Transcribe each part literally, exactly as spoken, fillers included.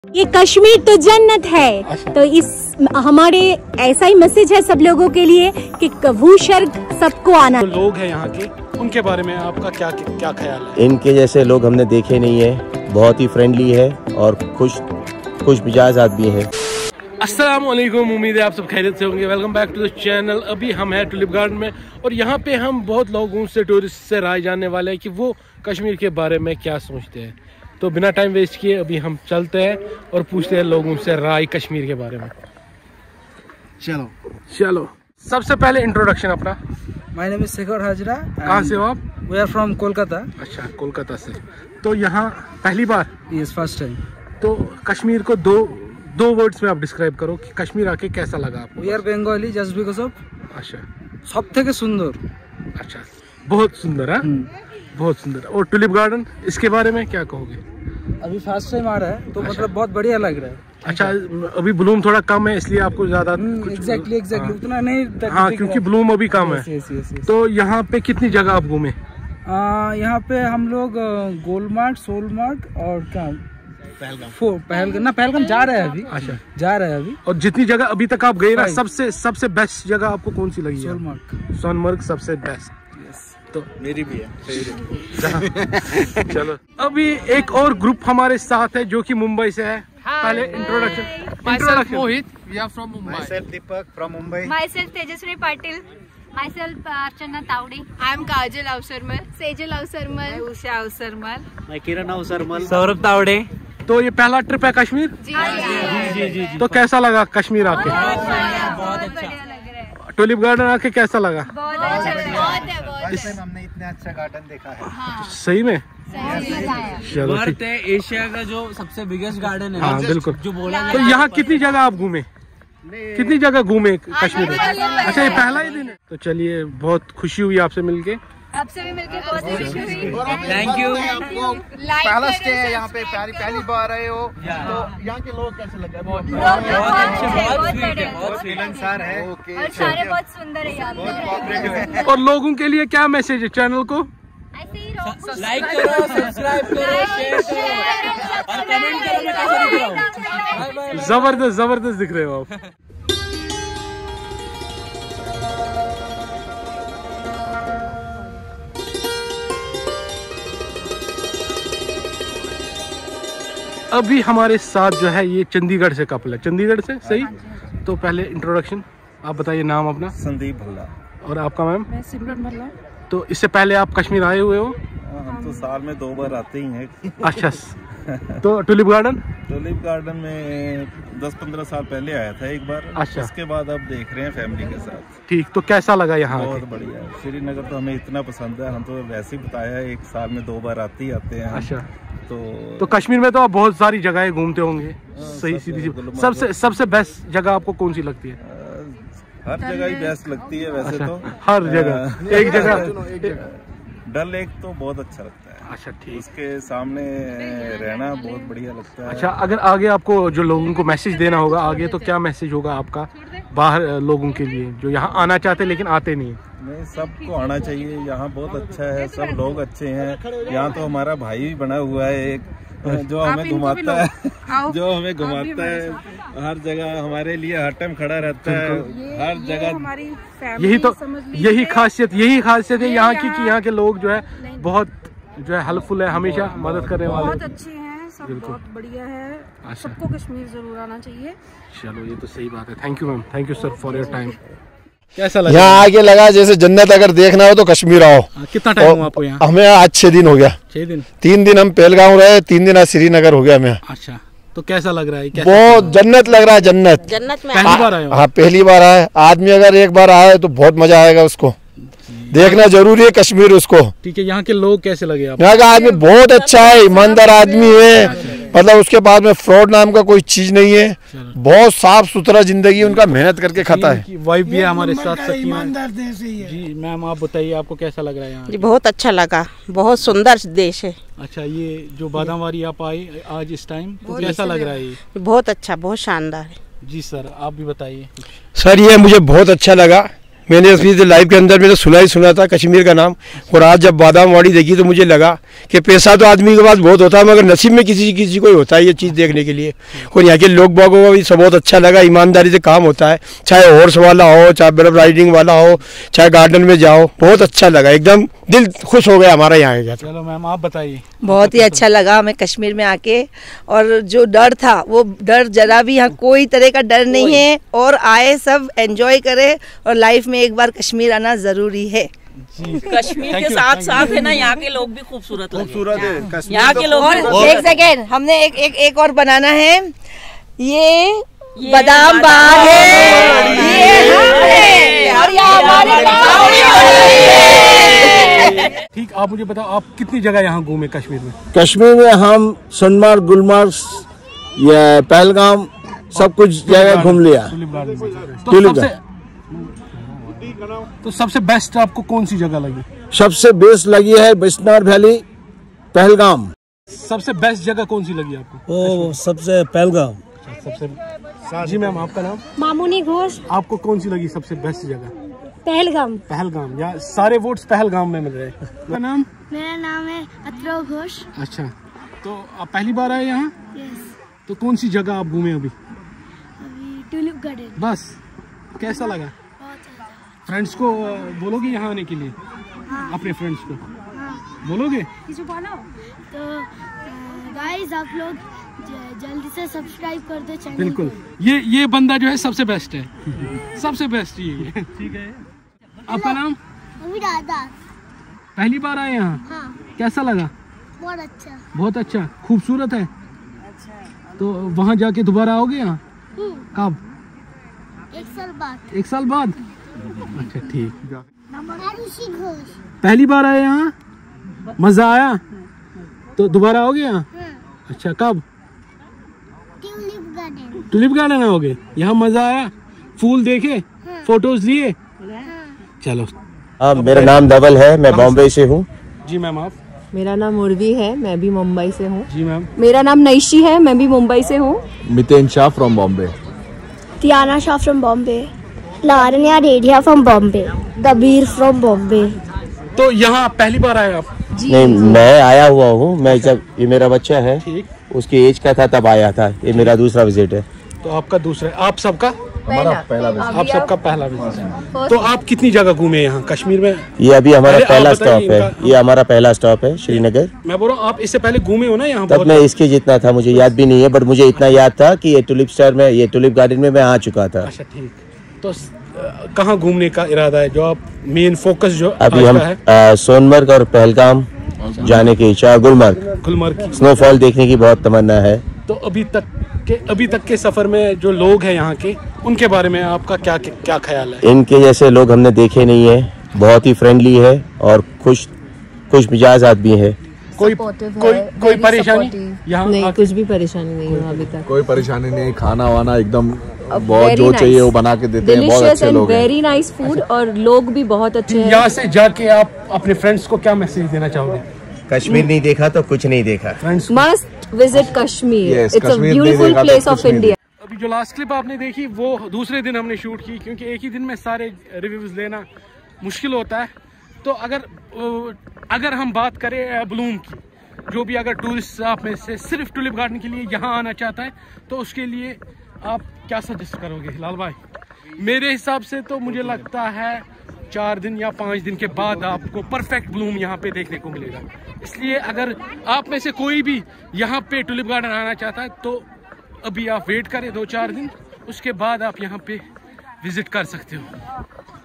ये कश्मीर तो जन्नत है। अच्छा। तो इस हमारे ऐसा ही मैसेज है सब लोगों के लिए कि भूस्वर्ग सबको आना। तो लोग हैं यहाँ के, उनके बारे में आपका क्या क्या ख्याल है? इनके जैसे लोग हमने देखे नहीं है, बहुत ही फ्रेंडली है और खुश खुश मिजाज आदमी है। अस्सलाम वालेकुम, उम्मीद है आप सब खैरियत से होंगे। Welcome back to the channel. अभी हम हैं टुलिप गार्डन में और यहाँ पे हम बहुत लोगों से, टूरिस्ट से राय जानने वाले हैं कि वो कश्मीर के बारे में क्या सोचते हैं। तो बिना टाइम वेस्ट किए अभी हम चलते हैं और पूछते हैं लोगों से राय कश्मीर के बारे में। चलो चलो सबसे पहले इंट्रोडक्शन अपना। My name is Shekhar Hazra. कहाँ से हो आप? We are from Kolkata. अच्छा, कोलकाता से। तो यहाँ पहली बार? Yes, first time. तो कश्मीर को दो दो वर्ड्स में आप डिस्क्राइब करो कि कश्मीर आके कैसा लगा आपको? We are Bengali just because of. अच्छा, सब থেকে সুন্দর। अच्छा, बहुत सुंदर है, बहुत सुंदर। और टुलिप गार्डन, इसके बारे में क्या कहोगे? अभी फर्स्ट टाइम आ रहा है तो अच्छा। मतलब बहुत बढ़िया लग रहा है। अच्छा, अभी ब्लूम थोड़ा कम है इसलिए आपको ज्यादा एग्जैक्टली एग्जैक्टली उतना नहीं। हाँ, क्योंकि ब्लूम अभी कम है। yes, yes, yes. तो यहाँ पे कितनी जगह आप घूमे? यहाँ पे हम लोग गोलमार्ग, सोलमार्ग और क्या पहलगाम पहलगाम ना पहलगाम जा रहे हैं अभी। अच्छा, जा रहे हैं अभी। और जितनी जगह अभी तक आप गए ना, सबसे सबसे बेस्ट जगह आपको कौन सी लगी? सोलमार्ग। सोनमर्ग सबसे बेस्ट। तो मेरी भी है। चलो, अभी एक और ग्रुप हमारे साथ है जो कि मुंबई से है। पहले introduction. Introduction Mohit, we are from Mumbai. Myself Deepak from Mumbai. Myself Tejaswi Patil. Myself Archana Tawde. I am Kajal Avsarmal. Sejal Avsarmal. Usha Avsarmal. मैं किरण अवसरमल। सौरभ तावड़े। तो ये पहला ट्रिप है कश्मीर? जी जी जी। तो कैसा लगा कश्मीर आके? बहुत अच्छा लग रहा है। टुलिप गार्डन आके कैसा लगा? बहुत अच्छा बहुत है बहुत। फर्स्ट टाइम हमने इतना अच्छा गार्डन देखा है। हाँ, सही में? सही मजा आया। चलो ठीक। भारत है एशिया का जो सबसे बिगेस्ट गार्डन है। हाँ बिल्कुल। जो बोला तो यहाँ कितनी जगह आप घूमे? कितनी जगह घूमे कश्मीर में? अच्छा, ये पहला ही दिन है। तो चलिए, बहुत खुशी हुई आपसे मिलके। आपसे भी मिलकर बहुत खुशी हुई। Thank you. पहला स्टे है यहाँ पे, पहली पहली बार आए हो तो यहाँ के लोग कैसे लगे? बहुत अच्छे, बहुत बड़े, बहुत मिलनसार है। और सारे बहुत सुंदर है यहाँ पे। और लोगों के लिए क्या मैसेज है चैनल को? ऐसे ही रहो, लाइक करो, सब्सक्राइब करो, शेयर करो और कमेंट करो मैं कैसा दिख रहा हूँ। जबरदस्त जबरदस्त दिख रहे हो आप। अभी हमारे साथ जो है ये चंडीगढ़ से कपल है। चंडीगढ़ से, सही? तो पहले इंट्रोडक्शन आप बताइए, नाम अपना। संदीप भल्ला। और आपका मैम? मैं सिमरन भल्ला। तो इससे पहले आप कश्मीर आए हुए हो? हम तो साल में दो बार आते ही हैं। अच्छा। तो टुलिप गार्डन? टुलिप गार्डन में दस पंद्रह साल पहले आया था एक बार। अच्छा। उसके बाद अब देख रहे हैं फैमिली के साथ। ठीक। तो कैसा लगा यहाँ? बहुत बढ़िया। श्रीनगर तो हमें इतना पसंद है, हम तो वैसे ही बताया एक साल में दो बार आते ही आते हैं। अच्छा। तो तो कश्मीर में तो आप बहुत सारी जगहें घूमते होंगे, सही सीधी सी। सबसे सबसे बेस्ट जगह आपको कौन सी लगती है? हर जगह ही बेस्ट लगती है वैसे। अच्छा, तो हर जगह एक जगह। डल लेक तो बहुत अच्छा लगता है। अच्छा ठीक। उसके सामने रहना बहुत बढ़िया लगता है। अच्छा, अगर आगे आपको जो लोगों को मैसेज देना होगा आगे, तो क्या मैसेज होगा आपका बाहर लोगों के लिए जो यहाँ आना चाहते लेकिन आते नहीं? नहीं, सबको आना चाहिए। यहाँ बहुत अच्छा है, सब लोग अच्छे हैं। यहाँ तो हमारा भाई भी बना हुआ है एक, जो हमें घुमाता है जो हमें घुमाता है हर जगह, हमारे लिए हर टाइम खड़ा रहता है हर जगह। यही तो यही खासियत यही खासियत है यहाँ की कि यहाँ के लोग जो है बहुत जो है हेल्पफुल है, हमेशा मदद करने वाले। बहुत अच्छे हैं सब, बहुत बढ़िया है। सबको कश्मीर जरूर आना चाहिए। चलो, ये तो सही बात है। Thank you ma'am, thank you sir for your time. कैसा लगा? यहाँ आके लगा जैसे जन्नत। अगर देखना हो तो कश्मीर आओ। कितना टाइम हुआ आपको यहाँ? हमें आज छह दिन हो गया। छह दिन? तीन दिन हम पहलगाम रहे, तीन दिन आज श्रीनगर हो गया हमें। अच्छा, तो कैसा लग रहा है? कैसा बहुत जन्नत लग रहा है, जन्नत। जन्नत में पहली बार आए हो? हाँ, पहली बार आए। आदमी अगर एक बार आए तो बहुत मजा आएगा, उसको देखना जरूरी है कश्मीर उसको। ठीक है। यहाँ के लोग कैसे लगे आपको? यहाँ का आदमी बहुत अच्छा है, ईमानदार आदमी है। मतलब उसके बाद में फ्रॉड नाम का कोई चीज नहीं है। बहुत साफ सुथरा जिंदगी उनका, मेहनत करके खाता है। वाइफ भी है हमारे साथ। ईमानदार देश है जी। मैम आप बताइए, आपको कैसा लग रहा है यहाँ? जी बहुत अच्छा लगा, बहुत सुंदर देश है। अच्छा, ये जो बादामवारी आप आए आज इस टाइम, तो कैसा लग रहा है ये? बहुत अच्छा, बहुत शानदार है जी सर, आप भी बताइए। सर, ये मुझे बहुत अच्छा लगा। मैंने असली लाइफ के अंदर मैंने सुना ही सुना था कश्मीर का नाम, और आज जब बादाम वाड़ी देखी तो मुझे लगा कि पैसा तो आदमी के पास बहुत होता है मगर नसीब में किसी किसी को ही होता है ये चीज़ देखने के लिए। और यहाँ के लोग बागों का भी सब बहुत अच्छा लगा, ईमानदारी से काम होता है, चाहे हॉर्स वाला हो, चाहे बर्फ राइडिंग वाला हो, चाहे गार्डन में जाओ, बहुत अच्छा लगा, एकदम दिल खुश हो गया हमारा यहाँ आएगा। चलो मैम आप बताइए। बहुत ही अच्छा लगा हमें कश्मीर में आके, और जो डर था वो डर जरा भी, यहाँ कोई तरह का डर नहीं है, और आए सब एंजॉय करे, और लाइफ में एक बार कश्मीर आना जरूरी है। कश्मीर के साथ साथ है ना यहाँ के लोग भी खूबसूरत खूबसूरत है यहाँ के लोग। और एक सेकेंड हमने एक एक एक और बनाना है, ये, ये बादाम बाग है, ये और ठीक। आप मुझे बताओ आप कितनी जगह यहाँ घूमे कश्मीर में? कश्मीर में हम सोनमार्ग, गुलमार्ग, ये पहलगाम, सब कुछ जगह घूम लिया। तो सबसे, तो सबसे बेस्ट आपको कौन सी जगह लगी? सबसे बेस्ट लगी है बिस्नार वैली, पहलगाम। सबसे बेस्ट जगह कौन सी लगी आपको? ओ सबसे पहलगाम। सबसे जी मैम आपका नाम? मामूनी घोष। आपको कौन सी लगी सबसे बेस्ट जगह? पहलगाम। पहलगाम, या सारे वोट्स पहलगाम में मिल रहे हैं। क्या नाम? मेरा नाम है अतरव घोष। अच्छा, तो आप पहली बार आए यहाँ? यस। तो कौन सी जगह आप घूमे अभी? अभी ट्यूलिप गार्डन। बस, कैसा लगा? बहुत अच्छा। फ्रेंड्स को बोलोगे यहाँ आने के लिए? हाँ। अपने फ्रेंड्स को हाँ। बोलोगे? किसी बोलो तो गाइस आप लोग जल्दी से सब्सक्राइब कर दो चैनल। बिल्कुल, ये ये बंदा जो है सबसे बेस्ट है, सबसे बेस्ट ये है। ठीक है, आपका नाम? दादा। पहली बार आए यहाँ? हाँ। कैसा लगा? बहुत अच्छा। बहुत अच्छा, खूबसूरत है। अच्छा। तो वहाँ जाके दोबारा आओगे यहाँ? कब? एक साल बाद। एक साल बाद? अच्छा ठीक। घोष। पहली बार आए यहाँ, मजा आया? तो दोबारा आओगे यहाँ? अच्छा, कब? Tulip garden. ट्यूलिप गार्डन आओगे? यहाँ मजा आया? फूल देखे? हाँ। फोटोज लिए? हाँ। चलो। हाँ, मेरा नाम धवल है, मैं बॉम्बे से हूँ। जी मैम आप? मेरा नाम उर्वी है, मैं भी मुंबई से हूँ। जी मैम। मेरा नाम नैशी है, मैं भी मुंबई से हूँ। Miten Shah from Bombay. Tiana Shah from Bombay. Larnia Radia from Bombay. Kabir from Bombay. तो यहाँ पहली बार आए आप? नहीं, मैं आया हुआ हूँ, मैं जब ये मेरा बच्चा है उसकी एज का था तब आया था, ये मेरा दूसरा विजिट है। तो आपका दूसरा, आप सबका? हमारा पहला विजिट। आप सबका पहला विजिट। तो आप कितनी जगह घूमे यहाँ कश्मीर में? ये अभी हमारा पहला स्टॉप है, ये हमारा पहला स्टॉप है श्रीनगर। मैं बोल रहा हूँ आप इससे पहले घूमे हो ना यहाँ? तब मैं इसके जितना था मुझे याद भी नहीं है, बट मुझे इतना याद था कि ये टुलिप स्टार में, ये टुलिप गार्डन में मैं आ चुका था। अच्छा ठीक। तो कहाँ घूमने का इरादा है, जो आप मेन फोकस जो अभी हम आ, सोनमर्ग और पहलगाम जाने की इच्छा, गुलमर्ग गुलमर्ग स्नोफॉल देखने की बहुत तमन्ना है। तो अभी तक के अभी तक के सफर में जो लोग हैं यहाँ के, उनके बारे में आपका क्या क्या ख्याल है? इनके जैसे लोग हमने देखे नहीं है, बहुत ही फ्रेंडली है और खुश खुश मिजाज आदमी है। कोई कोई कोई परेशानी यहाँ? नहीं, कुछ भी परेशानी नहीं है अभी तक। कोई परेशानी नहीं, खाना वाना एकदम बहुत जो चाहिए वो बना के देते हैं, बहुत अच्छे लोग हैं। वेरी नाइस फूड और लोग भी बहुत अच्छे हैं। यहाँ से जाके आप अपने फ्रेंड्स को क्या मैसेज देना चाहोगे? कश्मीर नहीं देखा तो कुछ नहीं देखा। Must visit Kashmir, yes, it's a beautiful place of India. अभी जो लास्ट क्लिप आपने देखी वो दूसरे दिन हमने शूट की, क्योंकि एक ही दिन में सारे रिव्यूज लेना मुश्किल होता है। तो अगर अगर हम बात करें ब्लूम की, जो भी अगर टूरिस्ट आप में से सिर्फ टुलिप गार्डन के लिए यहाँ आना चाहता है तो उसके लिए आप क्या सजेस्ट करोगे लाल भाई? मेरे हिसाब से तो मुझे लगता है चार दिन या पाँच दिन के बाद आपको परफेक्ट ब्लूम यहाँ पे देखने को मिलेगा। इसलिए अगर आप में से कोई भी यहाँ पे टुलिप गार्डन आना चाहता है तो अभी आप वेट करें दो चार दिन, उसके बाद आप यहाँ पे विजिट कर सकते हो।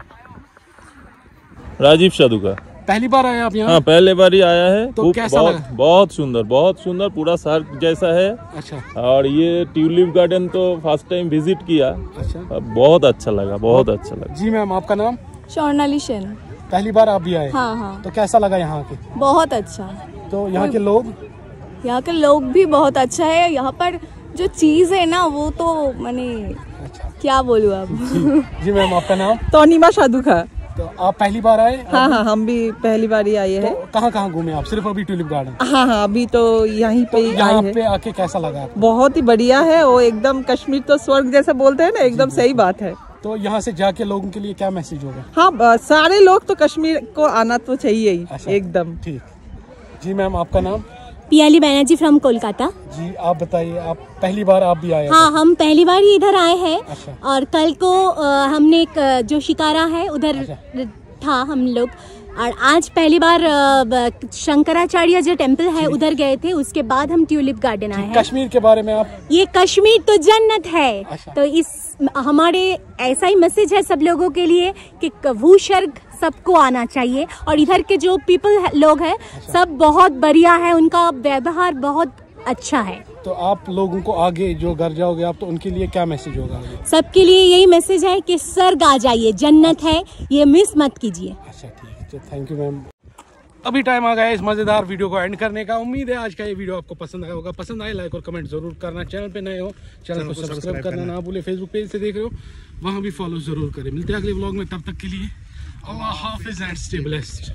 राजीव साधु का पहली बार आए आप यहाँ? हाँ, पहले बार ही आया है। तो कैसा बहुत लगा? बहुत सुंदर, बहुत सुंदर, पूरा शहर जैसा है। अच्छा। और ये ट्यूलिप गार्डन तो फर्स्ट टाइम विजिट किया। अच्छा। बहुत अच्छा लगा, बहुत अच्छा लगा। जी मैम आपका नाम? स्वर्णाली सेन। पहली बार आप भी आए? हाँ हाँ। तो कैसा लगा यहाँ के? बहुत अच्छा। तो यहाँ के लोग? यहाँ के लोग भी बहुत अच्छा है। यहाँ पर जो चीज है ना वो तो मैंने अच्छा। क्या बोलूँ अब। जी, जी मैम आपका नाम? तोनीमा साधु का। तो आप पहली बार आए? हाँ हाँ, हम भी पहली बार ही आए हैं। तो कहाँ कहाँ घूमे आप? सिर्फ अभी टुलिप गार्डन? हाँ हाँ, अभी तो यहीं पे तो यहाँ पे आके कैसा लगा आपको? बहुत ही बढ़िया है, वो एकदम कश्मीर तो स्वर्ग जैसा बोलते हैं ना, एकदम सही बात है। तो यहाँ से जाके लोगों के लिए क्या मैसेज होगा? हाँ, ब- सारे लोग तो कश्मीर को आना तो चाहिए ही। अच्छा, एकदम ठीक। जी मैम, आपका नाम? पियाली बैनर्जी फ्रॉम कोलकाता। जी आप बताइए, आप पहली बार आप भी आए? हाँ, हम पहली बार ही इधर आए हैं। अच्छा। और कल को अ, हमने एक अ, जो शिकारा है उधर था हम लोग, और आज पहली बार अ, ब- शंकराचार्य जो टेम्पल है उधर गए थे। उसके बाद हम ट्यूलिप गार्डन आए हैं। कश्मीर के बारे में आप? ये कश्मीर तो जन्नत है। अच्छा। तो इस हमारे ऐसा ही मैसेज है सब लोगों के लिए कि वो स्वर्ग सबको आना चाहिए। और इधर के जो पीपल है, लोग हैं, सब बहुत बढ़िया है, उनका व्यवहार बहुत अच्छा है। तो आप लोगों को आगे जो घर जाओगे आप, तो उनके लिए क्या मैसेज होगा? सबके लिए यही मैसेज है कि स्वर्ग आ जाइए, जन्नत है, ये मिस मत कीजिए। अच्छा ठीक है, थैंक यू मैम। अभी टाइम आ गया है इस मज़ेदार वीडियो को एंड करने का। उम्मीद है आज का ये वीडियो आपको पसंद आया होगा। पसंद आए लाइक और कमेंट जरूर करना। चैनल पे नए हो चैनल को सब्सक्राइब करना ना भूले। फेसबुक पेज से देख रहे हो वहाँ भी फॉलो जरूर करें। मिलते हैं अगले व्लॉग में, तब तक के लिए अल्लाह हाफिज़ एंड स्टे ब्लेस्ड।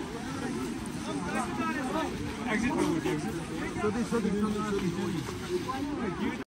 Exit